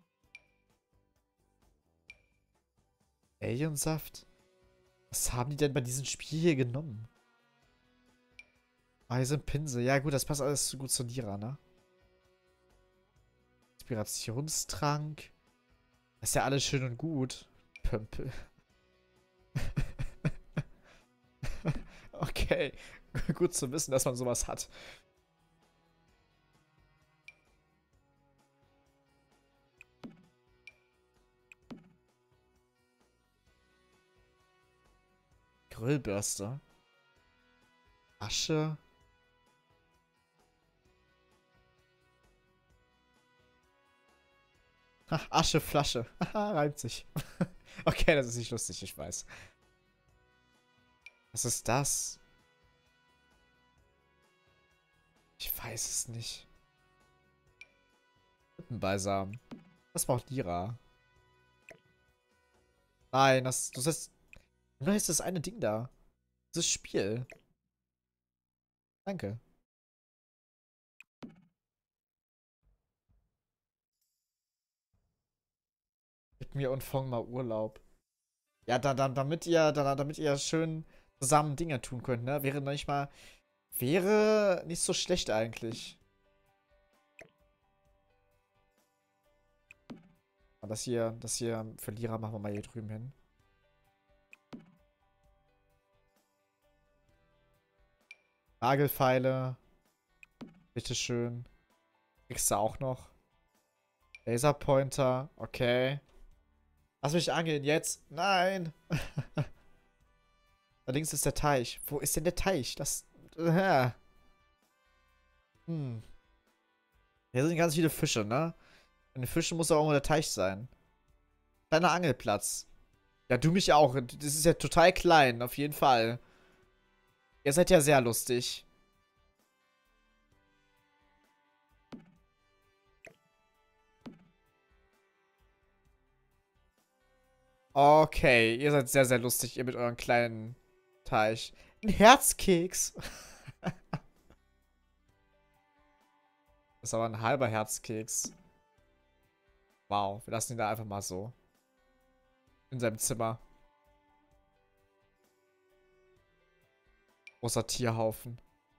Aliensaft? Was haben die denn bei diesem Spiel hier genommen? Ah, hier sind Pinsel. Ja gut, das passt alles zu gut zu Nira, ne? Inspirationstrank. Das ist ja alles schön und gut. Pömpel. Okay. Gut zu wissen, dass man sowas hat. Grillbürste. Asche. Ach, Ascheflasche. Haha, reimt sich. Okay, das ist nicht lustig, ich weiß. Was ist das? Ich weiß es nicht. Lippenbalsam. Das braucht Lira. Nein, das, das ist... Nur ist das eine Ding da. Das Spiel. Danke. Gib mir und Fong mal Urlaub. Ja, da, da, damit ihr, da, damit ihr schön zusammen Dinge tun könnt, ne? Wäre nicht mal... Wäre nicht so schlecht eigentlich. Aber das hier, das hier Verlierer machen wir mal hier drüben hin. Nagelfeile. Bitteschön. Kriegst du auch noch. Laserpointer. Okay. Lass mich angehen jetzt. Nein. Da links ist der Teich. Wo ist denn der Teich? Das... Äh. Hm. Hier sind ganz viele Fische, ne? Und den Fischen muss auch irgendwo der Teich sein. Kleiner Angelplatz. Ja, du mich auch. Das ist ja total klein, auf jeden Fall. Ihr seid ja sehr lustig. Okay, ihr seid sehr, sehr lustig, ihr mit euren kleinen Teich. Ein Herzkeks. Das ist aber ein halber Herzkeks. Wow, wir lassen ihn da einfach mal so. In seinem Zimmer. Großer Tierhaufen.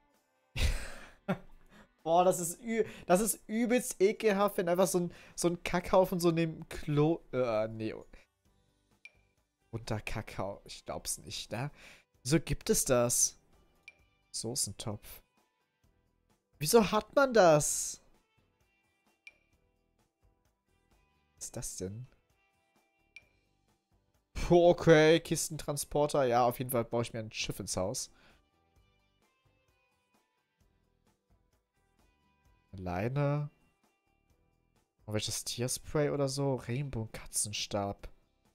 Boah, das ist, ü das ist übelst ekelhaft, wenn einfach so ein, so ein Kackhaufen so neben Klo... Äh, nee. Unter Kakao. Ich glaub's nicht, ne? Wieso gibt es das? Soßentopf. Wieso hat man das? Was ist das denn? Puh, okay, Kistentransporter. Ja, auf jeden Fall baue ich mir ein Schiff ins Haus. Leine. Und welches Tierspray oder so? Rainbow-Katzenstab.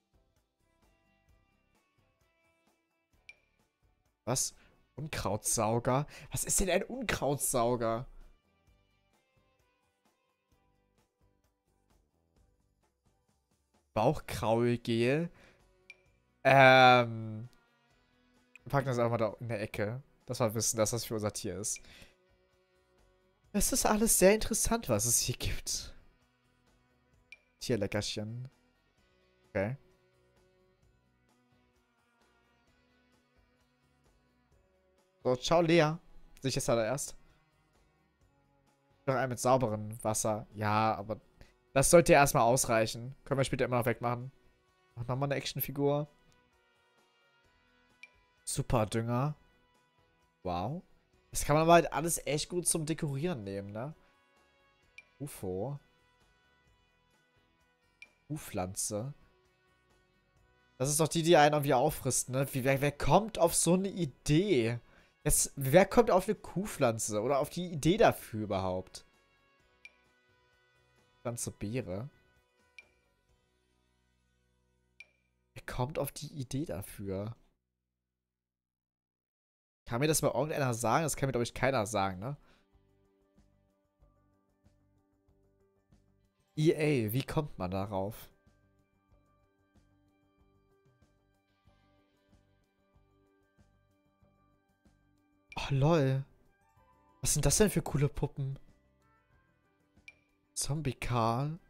Was? Unkrautsauger? Was ist denn ein Unkrautsauger? Bauchkraulgel. Ähm. Wir packen das einfach mal da in der Ecke. Dass wir wissen, dass das für unser Tier ist. Es ist alles sehr interessant, was es hier gibt. Tierleckerchen. Okay. So, ciao, Lea. Sehe ich jetzt leider erst. Noch einen mit sauberem Wasser. Ja, aber das sollte ja erstmal ausreichen. Können wir später immer noch wegmachen. Mach nochmal eine Actionfigur. Superdünger. Wow. Das kann man aber halt alles echt gut zum Dekorieren nehmen, ne? U F O. U-Pflanze. Das ist doch die, die einen irgendwie auffrisst, ne? Wie, wer, wer kommt auf so eine Idee? Jetzt, wer kommt auf eine Kuhpflanze? Oder auf die Idee dafür überhaupt? Pflanze Beere. Wer kommt auf die Idee dafür? Kann mir das mal irgendeiner sagen? Das kann mir, glaube ich, keiner sagen, ne? E A, wie kommt man darauf? Oh, lol. Was sind das denn für coole Puppen? Zombie Karl.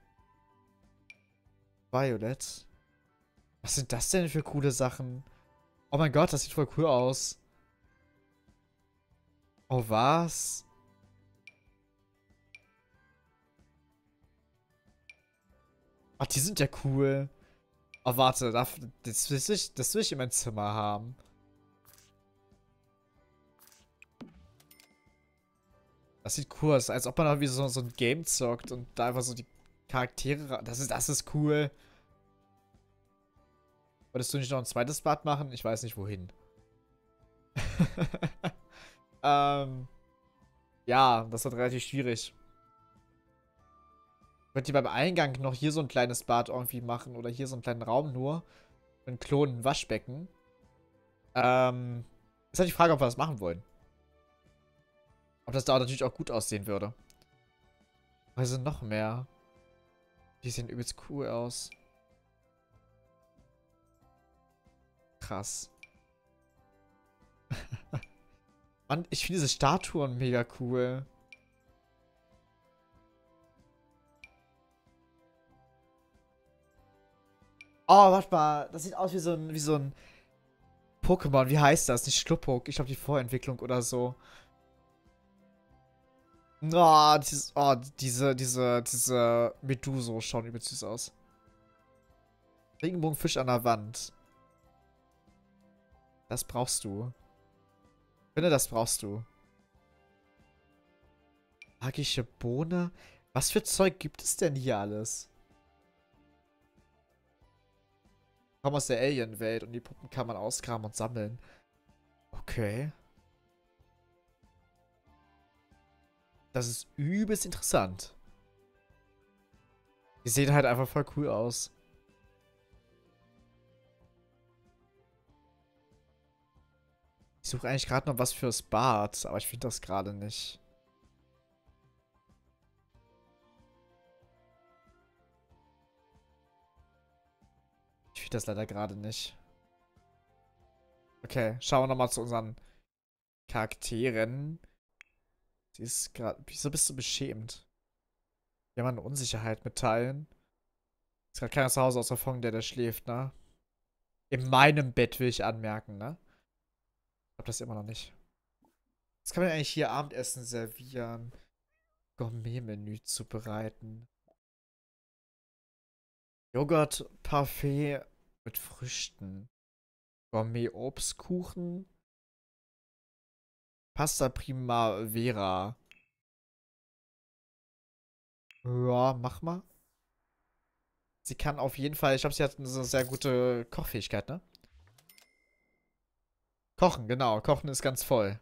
Violet. Was sind das denn für coole Sachen? Oh mein Gott, das sieht voll cool aus. Oh, was? Ach, die sind ja cool. Oh, warte, das, das, will ich, das will ich in mein Zimmer haben. Das sieht cool aus, als ob man da wie so, so ein Game zockt und da einfach so die Charaktere... Das ist, das ist cool. Wolltest du nicht noch ein zweites Bad machen? Ich weiß nicht, wohin. ähm... Ja, das wird relativ schwierig. Ich würde die beim Eingang noch hier so ein kleines Bad irgendwie machen. Oder hier so einen kleinen Raum nur. Ein Klon, ein Waschbecken. Ähm... Ist halt die Frage, ob wir das machen wollen. Ob das da natürlich auch gut aussehen würde. Also noch mehr. Die sehen übelst cool aus. Krass. Mann, ich finde diese Statuen mega cool. Oh, warte mal. Das sieht aus wie so ein, wie so ein Pokémon. Wie heißt das? Nicht Schluppook. Ich glaube, die Vorentwicklung oder so. Oh, dieses, oh, diese, diese, diese Meduso schauen übelst süß aus. Regenbogenfisch an der Wand. Das brauchst du. Ich finde, das brauchst du. Magische Bohne? Was für Zeug gibt es denn hier alles? Ich komme aus der Alien-Welt und die Puppen kann man ausgraben und sammeln. Okay. Das ist übelst interessant. Die sehen halt einfach voll cool aus. Ich suche eigentlich gerade noch was fürs Bad, aber ich finde das gerade nicht. Ich finde das leider gerade nicht. Okay, schauen wir nochmal zu unseren Charakteren. Sie ist gerade... Wieso bist du beschämt? Wir haben eine Unsicherheit mitteilen. Ist gerade keiner zu Hause außer Fong, der da schläft, ne? In meinem Bett will ich anmerken, ne? Ich glaube das immer noch nicht. Was kann man eigentlich hier Abendessen servieren? Gourmet-Menü zubereiten. Joghurt, Parfait mit Früchten. Gourmet-Obstkuchen. Pasta Primavera. Ja, mach mal. Sie kann auf jeden Fall, ich glaube, sie hat eine sehr gute Kochfähigkeit, ne? Kochen, genau. Kochen ist ganz voll.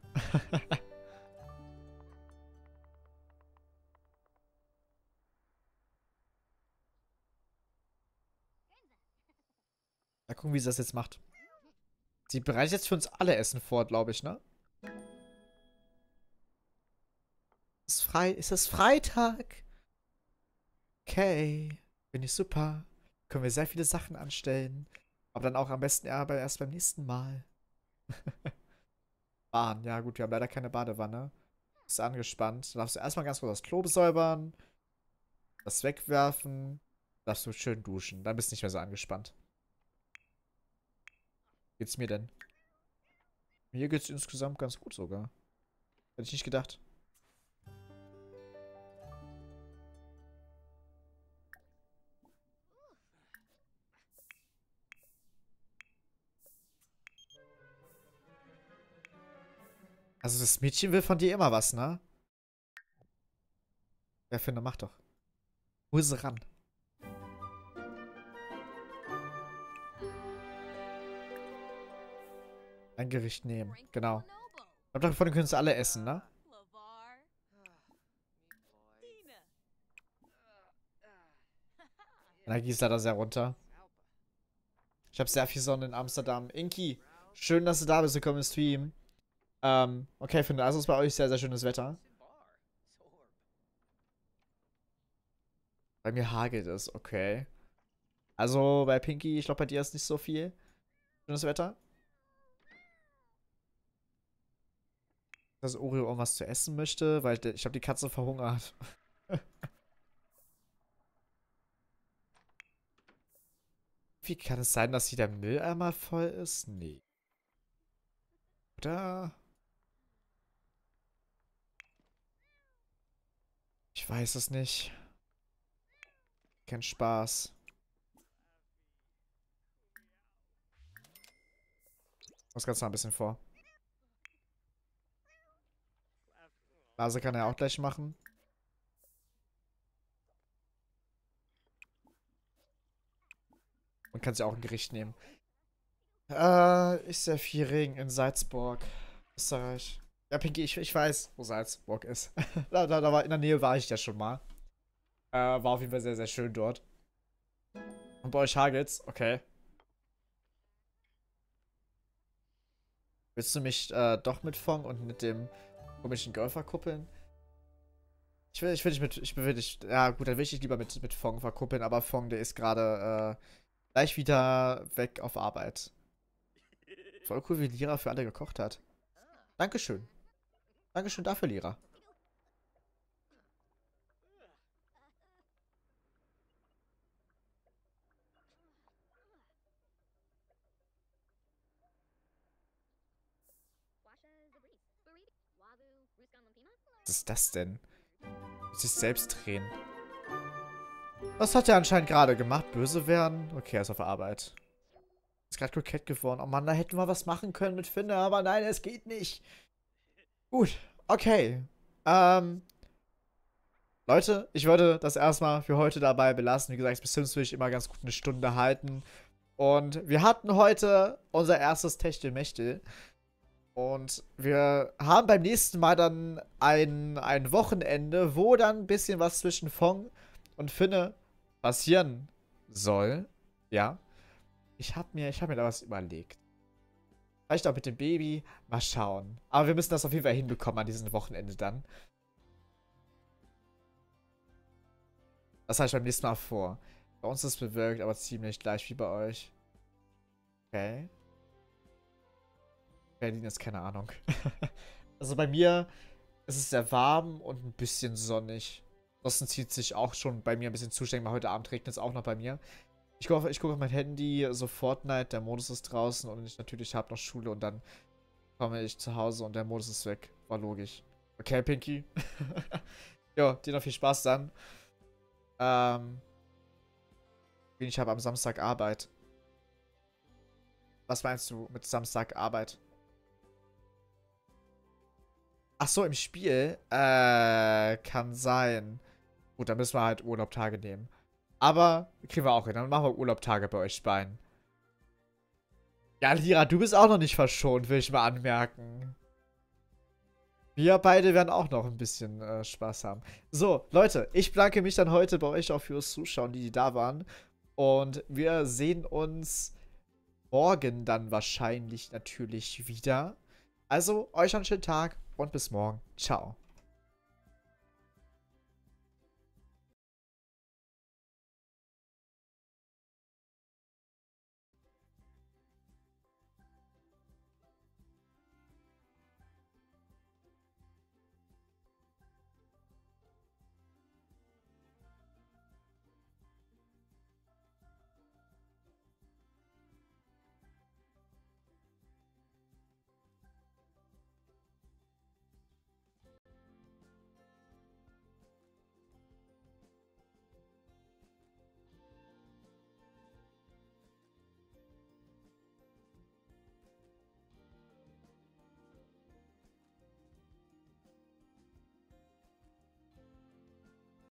Mal gucken, wie sie das jetzt macht. Sie bereitet jetzt für uns alle Essen vor, glaube ich, ne? Ist frei, ist es Freitag? Okay. Finde ich super. Können wir sehr viele Sachen anstellen. Aber dann auch am besten aber erst beim nächsten Mal. Bahn. Ja, gut, wir haben leider keine Badewanne. Ist angespannt. Dann darfst du erstmal ganz kurz das Klo säubern. Das wegwerfen. Darfst du schön duschen. Dann bist du nicht mehr so angespannt. Wie geht's mir denn? Mir geht's insgesamt ganz gut sogar. Hätte ich nicht gedacht. Also das Mädchen will von dir immer was, ne? Ja, finde, mach doch. Hol sie ran. Ein Gericht nehmen. Genau. Ich glaube, davon können sie alle essen, ne? Energie ist leider sehr runter. Ich habe sehr viel Sonne in Amsterdam. Inki, schön, dass du da bist. Willkommen im Stream. Ähm, okay, finde also ist bei euch sehr, sehr schönes Wetter. Bei mir hagelt es, okay. Also bei Pinky, ich glaube, bei dir ist nicht so viel schönes Wetter. Dass Oreo irgendwas zu essen möchte, weil ich glaube, die Katze verhungert. Wie kann es sein, dass hier der Mülleimer voll ist? Nee. Oder? Ich weiß es nicht. Kein Spaß. Muss ganz noch ein bisschen vor. Nase kann er auch gleich machen. Und kann sich auch ein Gericht nehmen. Äh, ist sehr viel Regen in Salzburg. Österreich. Ja, Pinky, ich, ich weiß, wo Salzburg ist. da, da, da war, in der Nähe war ich ja schon mal. Äh, war auf jeden Fall sehr, sehr schön dort. Und bei euch hagelt's? Okay. Willst du mich äh, doch mit Fong und mit dem komischen Girl verkuppeln? Ich will, ich will dich mit, ich will dich, ja gut, dann will ich dich lieber mit, mit Fong verkuppeln, aber Fong, der ist gerade äh, gleich wieder weg auf Arbeit. Voll cool, wie Lira für alle gekocht hat. Dankeschön. Dankeschön dafür, Lira. Was ist das denn? Sich selbst drehen. Was hat er anscheinend gerade gemacht? Böse werden? Okay, er ist auf der Arbeit. Ist gerade kokett geworden. Oh Mann, da hätten wir was machen können mit Finne, aber nein, es geht nicht. Gut, okay. Ähm, Leute, ich würde das erstmal für heute dabei belassen. Wie gesagt, bis Sims will ich immer ganz gut eine Stunde halten. Und wir hatten heute unser erstes Techtelmechtel. Und wir haben beim nächsten Mal dann ein, ein Wochenende, wo dann ein bisschen was zwischen Fong und Finne passieren soll. Ja. Ich habe mir, ich hab mir da was überlegt. Vielleicht auch mit dem Baby. Mal schauen. Aber wir müssen das auf jeden Fall hinbekommen an diesem Wochenende dann. Das habe ich beim nächsten Mal vor. Bei uns ist es bewölkt, aber ziemlich gleich wie bei euch. Okay. Berlin ist keine Ahnung. Also bei mir ist es sehr warm und ein bisschen sonnig. Ansonsten zieht sich auch schon bei mir ein bisschen zuständig, weil heute Abend regnet es auch noch bei mir. Ich gucke ich guck auf mein Handy, so Fortnite, der Modus ist draußen und ich natürlich habe noch Schule und dann komme ich zu Hause und der Modus ist weg. War logisch. Okay, Pinky. Jo, dir noch viel Spaß dann. Ähm, ich habe am Samstag Arbeit. Was meinst du mit Samstag Arbeit? Ach so, im Spiel? Äh, kann sein. Gut, dann müssen wir halt Urlaubtage nehmen. Aber kriegen wir auch hin. Dann machen wir Urlaubtage bei euch beiden. Ja, Lira, du bist auch noch nicht verschont, will ich mal anmerken. Wir beide werden auch noch ein bisschen äh, Spaß haben. So, Leute, ich bedanke mich dann heute bei euch auch fürs Zuschauen, die, die da waren. Und wir sehen uns morgen dann wahrscheinlich natürlich wieder. Also, euch einen schönen Tag und bis morgen. Ciao.